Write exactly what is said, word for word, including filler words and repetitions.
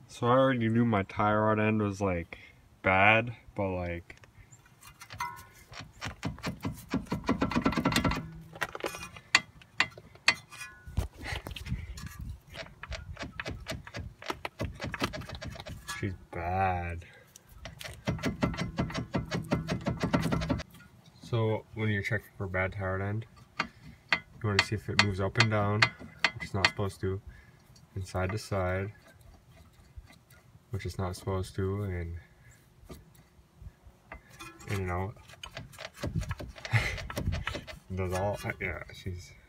So I already knew my tie rod end was like bad, but like she's bad. So when you're checking for bad tie rod end, you want to see if it moves up and down, which it's not supposed to, and side to side, which it's not supposed to, and in and out. Does all, yeah, she's